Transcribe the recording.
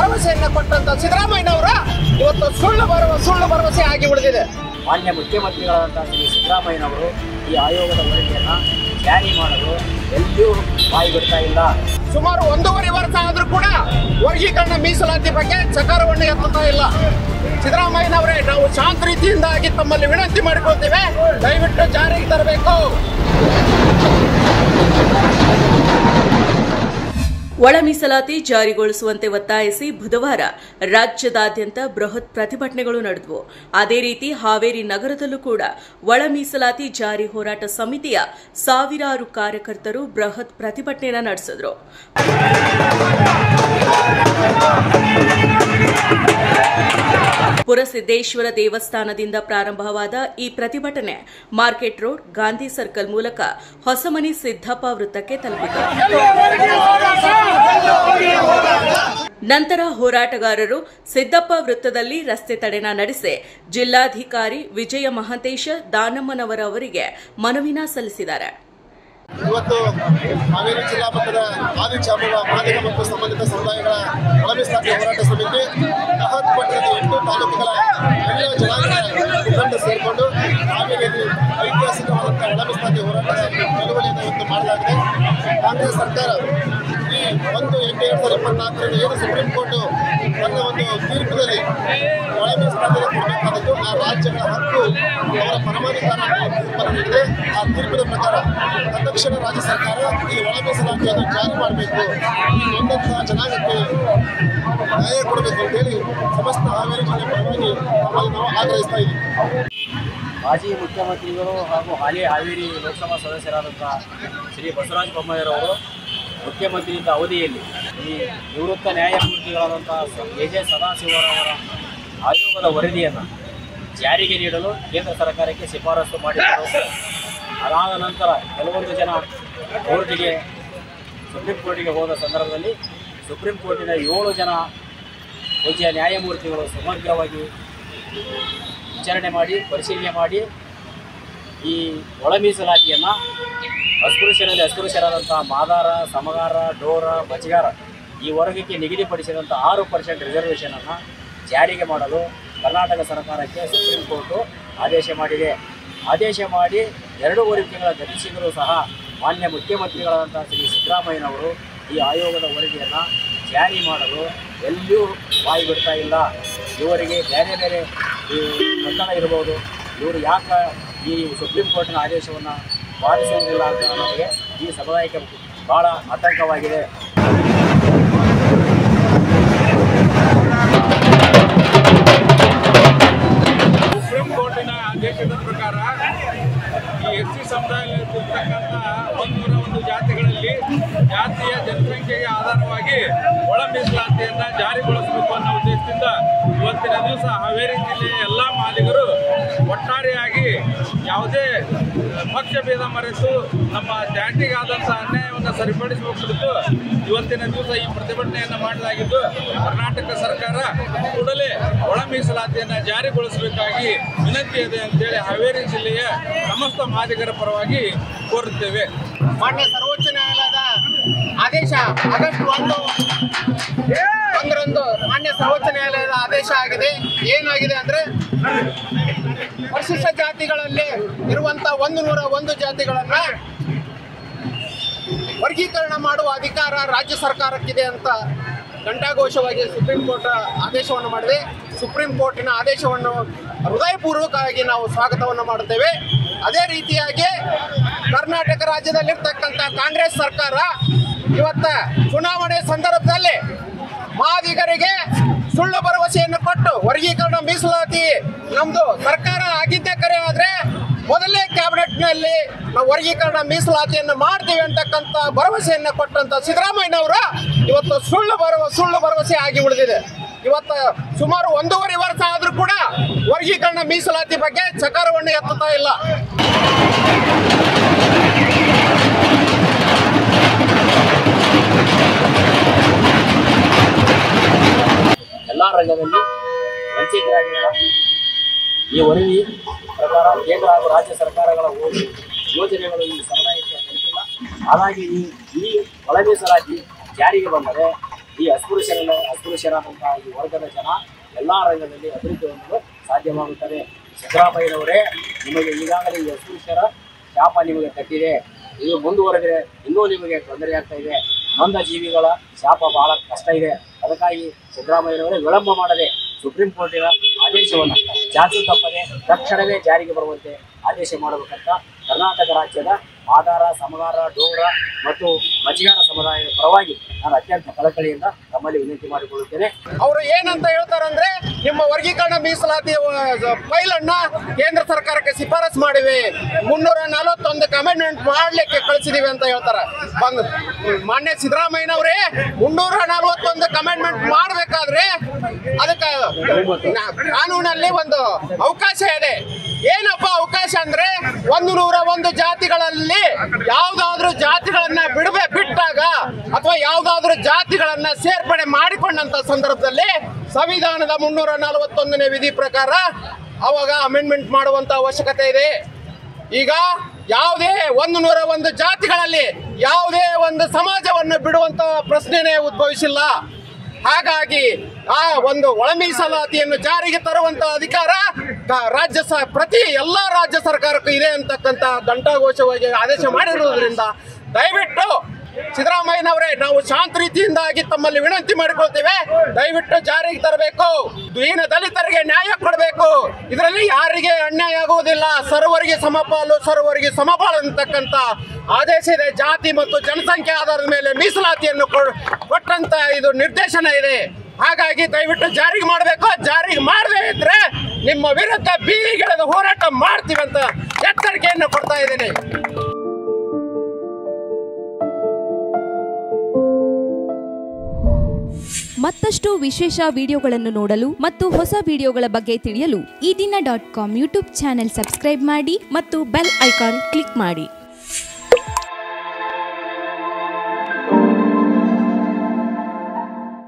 ಭರವಸೆಯನ್ನು ಕೊಟ್ಟಂತ ಸಿದ್ದರಾಮಯ್ಯನವರ ಇವತ್ತು ಸುಳ್ಳು ಭರವಸೆ ಆಗಿ ಉಳಿದಿದೆ. ಮಾನ್ಯ ಮುಖ್ಯಮಂತ್ರಿಗಳಾದಂಥ ಶ್ರೀ ಸಿದ್ದರಾಮಯ್ಯನವರು ಈ ಆಯೋಗದ ವರದಿಯನ್ನು ಜಾರಿ ಮಾಡಲು ಎಲ್ಲಿಯೂ ಬಾಯಿ ಬಿಡ್ತಾ ಇಲ್ಲ. ಸುಮಾರು 1.5 ವರ್ಷ ಆದ್ರೂ ಕೂಡ ವರ್ಗೀಕರಣ ಮೀಸಲಾತಿ ಬಗ್ಗೆ ಚಕಾರವನ್ನು ಎತ್ತುತ್ತಾ ಇಲ್ಲ. ಸಿದ್ದರಾಮಯ್ಯನವರೇ, ನಾವು ಶಾಂತ ರೀತಿಯಿಂದಾಗಿ ತಮ್ಮಲ್ಲಿ ವಿನಂತಿ ಮಾಡಿಕೊಳ್ತೇವೆ, ದಯವಿಟ್ಟು ಜಾರಿಗೆ ತರಬೇಕು. ಒಳ ಮೀಸಲಾತಿ ಜಾರಿಗೊಳಿಸುವಂತೆ ಒತ್ತಾಯಿಸಿ ಬುಧವಾರ ರಾಜ್ಯದಾದ್ಯಂತ ಬೃಹತ್ ಪ್ರತಿಭಟನೆಗಳು ನಡೆದವು. ಅದೇ ರೀತಿ ಹಾವೇರಿ ನಗರದಲ್ಲೂ ಕೂಡ ಒಳ ಮೀಸಲಾತಿ ಜಾರಿ ಹೋರಾಟ ಸಮಿತಿಯ ಸಾವಿರಾರು ಕಾರ್ಯಕರ್ತರು ಬೃಹತ್ ಪ್ರತಿಭಟನೆಯನ್ನು ನಡೆಸಿದರು. ಪುರಸಿದ್ದೇಶ್ವರ ದೇವಸ್ಥಾನದಿಂದ ಪ್ರಾರಂಭವಾದ ಈ ಪ್ರತಿಭಟನೆ ಮಾರ್ಕೆಟ್ ರೋಡ್, ಗಾಂಧಿ ಸರ್ಕಲ್ ಮೂಲಕ ಹೊಸಮನಿ ಸಿದ್ದಪ್ಪ ವೃತ್ತಕ್ಕೆ ತಲುಪಿತು. ನಂತರ ಹೋರಾಟಗಾರರು ಸಿದ್ದಪ್ಪ ವೃತ್ತದಲ್ಲಿ ರಸ್ತೆ ತಡೆನ ನಡೆಸಿ ಜಿಲ್ಲಾಧಿಕಾರಿ ವಿಜಯ ಮಹಂತೇಶ ದಾನಮ್ಮನವರ ಅವರಿಗೆ ಮನವಿನ ಸಲ್ಲಿಸಿದ್ದಾರೆ. ಇವತ್ತು ಹಾವೇರಿ ಜಿಲ್ಲಾ ಮಟ್ಟದ ಆದಿಚಾಂಬವ ಮಾದಿಗ ಮತ್ತು ಸಂಬಂಧಿತ ಸಮುದಾಯಗಳ ಒಳ ಮೀಸಲಾತಿ ಹೋರಾಟ ಸಮಿತಿ ಬೃಹತ್ ಪಟ್ಟಣದ 8 ತಾಲೂಕುಗಳ ಎಲ್ಲ ಜನಾಂಗದ ಮುಖಂಡರು ಸೇರಿಕೊಂಡು ಹಾವೇರಿಯಲ್ಲಿ ಐತಿಹಾಸಿಕವಾದಂತಹ ಒಳ ಮೀಸಲಾತಿ ಹೋರಾಟದ ನಿಲುವಳಿಯನ್ನು ಇವತ್ತು ಮಾಡಲಾಗಿದೆ. ಕಾಂಗ್ರೆಸ್ ಸರ್ಕಾರ ಈ 1/8/2024 ಏನು ಸುಪ್ರೀಂ ಕೋರ್ಟ್ ತನ್ನ ಒಂದು ತೀರ್ಪಿನಲ್ಲಿ ಒಳ ಮೀಸಲಾತಿಯನ್ನು ಕೊಡಬೇಕಾದದ್ದು ಆ ರಾಜ್ಯಗಳ ಹಕ್ಕು, ಅವರ ಪರಮಾಧಿಕಾರ ತೀರ್ಪನ್ನು ನೀಡಿದೆ. ಆ ತೀರ್ಪಿನ ಪ್ರಕಾರ ತಕ್ಷಣ ರಾಜ್ಯ ಸರ್ಕಾರ ಈ ಒಳ ಮೀಸಲಾತಿಯನ್ನು ಜಾರಿ ಮಾಡಬೇಕು, ಈ ನೊಂದಂತಹ ಜನಾಂಗಕ್ಕೆ ನ್ಯಾಯ ಕೊಡಬೇಕು ಅಂತೇಳಿ ಸಮಸ್ತ ಹಾವೇರಿ ಜಿಲ್ಲೆ ಪರವಾಗಿ ನಾವು ಆಗ್ರಹಿಸ್ತಾ ಇದ್ದೀವಿ. ಮಾಜಿ ಮುಖ್ಯಮಂತ್ರಿಗಳು ಹಾಗೂ ಹಾಲಿ ಹಾವೇರಿ ಲೋಕಸಭಾ ಸದಸ್ಯರಾದಂಥ ಶ್ರೀ ಬಸವರಾಜ ಬೊಮ್ಮಾಯಿರವರು ಮುಖ್ಯಮಂತ್ರಿಯಿಂದ ಅವಧಿಯಲ್ಲಿ ಈ ನಿವೃತ್ತ ನ್ಯಾಯಮೂರ್ತಿಗಳಾದಂಥ ಎ.ಜೆ. ಸದಾಶಿವರವರ ಆಯೋಗದ ವರದಿಯನ್ನು ಜಾರಿಗೆ ನೀಡಲು ಕೇಂದ್ರ ಸರ್ಕಾರಕ್ಕೆ ಶಿಫಾರಸು ಮಾಡಿದರು. ಅದಾದ ನಂತರ ಕೆಲವೊಂದು ಜನ ಸುಪ್ರೀಂ ಕೋರ್ಟಿಗೆ ಹೋದ ಸಂದರ್ಭದಲ್ಲಿ ಸುಪ್ರೀಂ ಕೋರ್ಟಿನ 7 ಜನ ಪೂಜ್ಯ ನ್ಯಾಯಮೂರ್ತಿಗಳು ಸಮಗ್ರವಾಗಿ ವಿಚಾರಣೆ ಮಾಡಿ ಪರಿಶೀಲನೆ ಮಾಡಿ ಈ ಒಳ ಮೀಸಲಾತಿಯನ್ನು ಅಸ್ಪೃಶ್ಯರಾದಂಥ ಮಾದಾರ, ಸಮಗಾರ, ಡೋರ, ಬಚಗಾರ ಈ ವರ್ಗಕ್ಕೆ ನಿಗದಿಪಡಿಸಿದಂಥ 6% ರಿಸರ್ವೇಷನನ್ನು ಜಾರಿಗೆ ಮಾಡಲು ಕರ್ನಾಟಕ ಸರ್ಕಾರಕ್ಕೆ ಸುಪ್ರೀಂ ಕೋರ್ಟು ಆದೇಶ ಮಾಡಿದೆ. ಆದೇಶ ಮಾಡಿ 2.5 ತಿಂಗಳ ಗತಿಸಿದರೂ ಸಹ ಮಾನ್ಯ ಮುಖ್ಯಮಂತ್ರಿಗಳಾದಂಥ ಶ್ರೀ ಸಿದ್ದರಾಮಯ್ಯನವರು ಈ ಆಯೋಗದ ವರದಿಯನ್ನು ಜಾರಿ ಮಾಡಲು ಎಲ್ಲಿಯೂ ಬಾಯಿ ಬಿಡ್ತಾ ಇಲ್ಲ. ಇವರಿಗೆ ಬೇರೆ ಬೇರೆ ಒತ್ತಡ ಇರಬಹುದು, ಇವರು ಯಾಕೆ ಈ ಸುಪ್ರೀಂ ಕೋರ್ಟಿನ ಆದೇಶವನ್ನು ಪಾಲಿಸುವುದಿಲ್ಲ ಅಂತ ನಮಗೆ ಈ ಸಮುದಾಯಕ್ಕೆ ಭಾಳ ಆತಂಕವಾಗಿದೆ. ಸುಪ್ರೀಂ ಕೋರ್ಟಿನ ಆದೇಶದ ಪ್ರಕಾರ ಈ ಎಸ್ ಸಿ ಸಮುದಾಯದಲ್ಲಿರ್ತಕ್ಕಂಥ 101 ಜಾತಿಗಳಲ್ಲಿ ಜಾತಿಯ ಜನಸಂಖ್ಯೆಗೆ ಆಧಾರವಾಗಿ ಒಳ ಮೀಸಲಾತಿಯನ್ನು ಜಾರಿಗೊಳಿಸಬೇಕು ಅನ್ನೋ ಉದ್ದೇಶದಿಂದ ಇವತ್ತಿನ ದಿವಸ ಹಾವೇರಿ ಜಿಲ್ಲೆಯ ಎಲ್ಲ ಮಾದಿಗರು ಒಟ್ಟಾರೆಯಾಗಿ ಯಾವುದೇ ಪಕ್ಷ ಭೇದ ಮರೆತು ನಮ್ಮ ಜಾತಿಗಾದಂಥ ಅನ್ಯಾಯವನ್ನು ಸರಿಪಡಿಸುವ ಕುರಿತು ಇವತ್ತಿನ ದಿವಸ ಈ ಪ್ರತಿಭಟನೆಯನ್ನು ಮಾಡಲಾಗಿದ್ದು, ಕರ್ನಾಟಕ ಸರ್ಕಾರ ಕೂಡಲೇ ಒಳ ಮೀಸಲಾತಿಯನ್ನು ಜಾರಿಗೊಳಿಸಬೇಕಾಗಿ ವಿನಂತಿ ಇದೆ ಅಂತೇಳಿ ಹಾವೇರಿ ಜಿಲ್ಲೆಯ ಸಮಸ್ತ ಮಾದಿಗರ ಪರವಾಗಿ ಕೋರುತ್ತೇವೆ. ಮಾನ್ಯ ಸರ್ವೋಚ್ಚ ನ್ಯಾಯಾಲಯದ ಆದೇಶ ಆಗಸ್ಟ್ 1ರಂದು ಮಾನ್ಯ ಸರ್ವೋಚ್ಚ ನ್ಯಾಯಾಲಯದ ಆದೇಶ ಆಗಿದೆ. ಏನಾಗಿದೆ ಅಂದರೆ, ಪರಿಶಿಷ್ಟ ಜಾತಿಗಳಲ್ಲಿ ಇರುವಂಥ 101 ಜಾತಿಗಳನ್ನು ವರ್ಗೀಕರಣ ಮಾಡುವ ಅಧಿಕಾರ ರಾಜ್ಯ ಸರ್ಕಾರಕ್ಕಿದೆ ಅಂತ ಘಂಟಾಘೋಷವಾಗಿ ಸುಪ್ರೀಂ ಕೋರ್ಟ್ ಆದೇಶವನ್ನು ಮಾಡಿದೆ. ಸುಪ್ರೀಂ ಕೋರ್ಟಿನ ಆದೇಶವನ್ನು ಹೃದಯಪೂರ್ವಕವಾಗಿ ನಾವು ಸ್ವಾಗತವನ್ನು ಮಾಡುತ್ತೇವೆ. ಅದೇ ರೀತಿಯಾಗಿ ಕರ್ನಾಟಕ ರಾಜ್ಯದಲ್ಲಿರ್ತಕ್ಕಂಥ ಕಾಂಗ್ರೆಸ್ ಸರ್ಕಾರ ಇವತ್ತು ಚುನಾವಣೆ ಸಂದರ್ಭದಲ್ಲಿ ಮಾದಿಗರಿಗೆ ಸುಳ್ಳು ಭರವಸೆಯನ್ನು ಕೊಟ್ಟು ವರ್ಗೀಕರಣ ಮೀಸಲಾತಿ ನಮ್ಮದು ಸರ್ಕಾರ ಆಗಿದ್ದೇ ಕರೆ ಆದರೆ ಮೊದಲನೇ ಕ್ಯಾಬಿನೆಟ್ನಲ್ಲಿ ನಾವು ವರ್ಗೀಕರಣ ಮೀಸಲಾತಿಯನ್ನು ಮಾಡ್ತೀವಿ ಅಂತಕ್ಕಂಥ ಭರವಸೆಯನ್ನು ಕೊಟ್ಟಂಥ ಸಿದ್ದರಾಮಯ್ಯನವರು ಇವತ್ತು ಸುಳ್ಳು ಭರವಸೆ ಆಗಿ ಉಳಿದಿದೆ. ಇವತ್ತು ಸುಮಾರು 1.5 ವರ್ಷ ಆದರೂ ಕೂಡ ವರ್ಗೀಕರಣ ಮೀಸಲಾತಿ ಬಗ್ಗೆ ಚಕಾರವನ್ನು ಎತ್ತುತ್ತಾ ಇಲ್ಲ. ಎಲ್ಲ ರಂಗದಲ್ಲಿ ವಂಚಿತರಾಗಿರುವ ಈ ವರದಿ ಪ್ರಕಾರ ಕೇಂದ್ರ ಹಾಗೂ ರಾಜ್ಯ ಸರ್ಕಾರಗಳ ಯೋಜನೆಗಳು ಈ ಸಮುದಾಯಕ್ಕೆ ತಲುಪಿಲ್ಲ. ಹಾಗಾಗಿ ಈ ಒಳ ಮೀಸಲಾತಿ ಜಾರಿಗೆ ಬಂದರೆ ಈ ಅಸ್ಪೃಶ್ಯರನ್ನು ಅಸ್ಪೃಶ್ಯರಾದಂತಹ ಈ ವರ್ಗದ ಜನ ಎಲ್ಲ ರಂಗದಲ್ಲಿ ಅಭಿವೃದ್ಧಿ ಹೊಂದಲು ಸಾಧ್ಯವಾಗುತ್ತದೆ. ಸಿದ್ದರಾಮಯ್ಯನವರೇ, ನಿಮಗೆ ಈಗಾಗಲೇ ಈ ಅಸ್ಪೃಶ್ಯರ ಶಾಪ ನಿಮಗೆ ತಟ್ಟಿದೆ. ಇದು ಮುಂದುವರೆದರೆ ಇನ್ನೂ ನಿಮಗೆ ತೊಂದರೆ ಆಗ್ತಾ ಇದೆ. ನೊಂದ ಜೀವಿಗಳ ಶಾಪ ಬಹಳ ಕಷ್ಟ ಇದೆ. ಅದಕ್ಕಾಗಿ ಸಿದ್ದರಾಮಯ್ಯನವರೇ ವಿಳಂಬ ಮಾಡದೆ ಸುಪ್ರೀಂ ಕೋರ್ಟಿನ ಆದೇಶವನ್ನು ಜಾತಿ ತಪ್ಪದೆ ತಕ್ಷಣವೇ ಜಾರಿಗೆ ಬರುವಂತೆ ಆದೇಶ ಮಾಡಬೇಕಂತ ಕರ್ನಾಟಕ ರಾಜ್ಯದ ಆಧಾರ, ಸಮಗಾರ, ಡೋರ ಮತ್ತು ಮಚಿಗಾರ ಸಮುದಾಯದ ಪರವಾಗಿ ನಾನು ಅತ್ಯಂತ ಕಳಕಳಿಯಿಂದ ತಮ್ಮಲ್ಲಿ ವಿನಂತಿ ಮಾಡಿಕೊಳ್ಳುತ್ತೇನೆ. ಅವರು ಏನಂತ ಹೇಳ್ತಾರಂದ್ರೆ, ನಿಮ್ಮ ವರ್ಗೀಕರಣ ಮೀಸಲಾತಿ ಫೈಲನ್ನ ಕೇಂದ್ರ ಸರ್ಕಾರಕ್ಕೆ ಶಿಫಾರಸ್ ಮಾಡಿವೆ, 341 ಅಮೆಂಡ್ಮೆಂಟ್ ಮಾಡ್ಲಿಕ್ಕೆ ಕಳಿಸಿದೀವಿ ಅಂತ ಹೇಳ್ತಾರೆ. ಮಾನ್ಯ ಸಿದ್ದರಾಮಯ್ಯನವರೇ, 341 ಅಮೆಂಡ್ಮೆಂಟ್ ಮಾಡಬೇಕಾದ್ರೆ ಅದಕ್ಕೆ ಕಾನೂನಲ್ಲಿ ಒಂದು ಅವಕಾಶ ಇದೆ. ಏನಪ್ಪ ಅವಕಾಶ ಅಂದ್ರೆ, 101 ಜಾತಿಗಳಲ್ಲಿ ಯಾವ್ದಾದ್ರು ಜಾತಿಗಳನ್ನ ಬಿಟ್ಟಾಗ ಅಥವಾ ಯಾವ್ದಾದ್ರು ಜಾತಿಗಳನ್ನ ಸೇರ್ಪಡೆ ಮಾಡಿಕೊಂಡಂತ ಸಂದರ್ಭದಲ್ಲಿ ಸಂವಿಧಾನದ 341ನೇ ವಿಧಿ ಪ್ರಕಾರ ಅವಾಗ ಅಮೆಂಡ್ಮೆಂಟ್ ಮಾಡುವಂತ ಅವಶ್ಯಕತೆ ಇದೆ. ಈಗ ಯಾವುದೇ 101 ಜಾತಿಗಳಲ್ಲಿ ಯಾವುದೇ ಒಂದು ಸಮಾಜವನ್ನು ಬಿಡುವಂತ ಪ್ರಶ್ನೆನೇ ಉದ್ಭವಿಸಿಲ್ಲ. ಹಾಗಾಗಿ ಆ ಒಂದು ಒಳ ಮೀಸಲಾತಿಯನ್ನು ಜಾರಿಗೆ ತರುವಂತ ಅಧಿಕಾರ ಪ್ರತಿ ಎಲ್ಲ ರಾಜ್ಯ ಸರ್ಕಾರಕ್ಕೂ ಇದೆ ಅಂತಕ್ಕಂಥ ಘಂಟಾಘೋಷವಾಗಿ ಆದೇಶ ಮಾಡಿರುವುದರಿಂದ ದಯವಿಟ್ಟು ಸಿದ್ದರಾಮಯ್ಯನವರೇ, ನಾವು ಶಾಂತ ರೀತಿಯಿಂದಾಗಿ ತಮ್ಮಲ್ಲಿ ವಿನಂತಿ ಮಾಡಿಕೊಳ್ತೇವೆ, ದಯವಿಟ್ಟು ಜಾರಿಗೆ ತರಬೇಕು. ದೀನ ದಲಿತರಿಗೆ ನ್ಯಾಯ ಕೊಡಬೇಕು. ಇದರಲ್ಲಿ ಯಾರಿಗೆ ಅನ್ಯಾಯ ಆಗುವುದಿಲ್ಲ. ಸರ್ವರಿಗೆ ಸಮಪಾಲು, ಸರ್ವರಿಗೆ ಸಮಪಾಲು ಅಂತಕ್ಕಂಥ ಆದೇಶ ಇದೆ. ಜಾತಿ ಮತ್ತು ಜನಸಂಖ್ಯೆ ಆಧಾರದ ಮೇಲೆ ಮೀಸಲಾತಿಯನ್ನು ಕೊಟ್ಟಂತ ಇದು ನಿರ್ದೇಶನ ಇದೆ. ಹಾಗಾಗಿ ದಯವಿಟ್ಟು ಜಾರಿಗೆ ಮಾಡಬೇಕು. ಜಾರಿಗೆ ಮಾಡದೇ ಇದ್ರೆ ನಿಮ್ಮ ವಿರುದ್ಧ ಬೀದಿಗಿಳಿದು ಹೋರಾಟ ಮಾಡ್ತೀವಿ ಅಂತ ಎಚ್ಚರಿಕೆಯನ್ನು ಕೊಡ್ತಾ ಇದ್ದೇನೆ. ಮತ್ತಷ್ಟು ವಿಶೇಷ ವಿಡಿಯೋಗಳನ್ನು ನೋಡಲು ಮತ್ತು ಹೊಸ ವಿಡಿಯೋಗಳ ಬಗ್ಗೆ ತಿಳಿಯಲು ಈ ದಿನ .com ಯೂಟ್ಯೂಬ್ ಚಾನೆಲ್ ಸಬ್ಸ್ಕ್ರೈಬ್ ಮಾಡಿ ಮತ್ತು ಬೆಲ್ ಐಕಾನ್ ಕ್ಲಿಕ್ ಮಾಡಿ.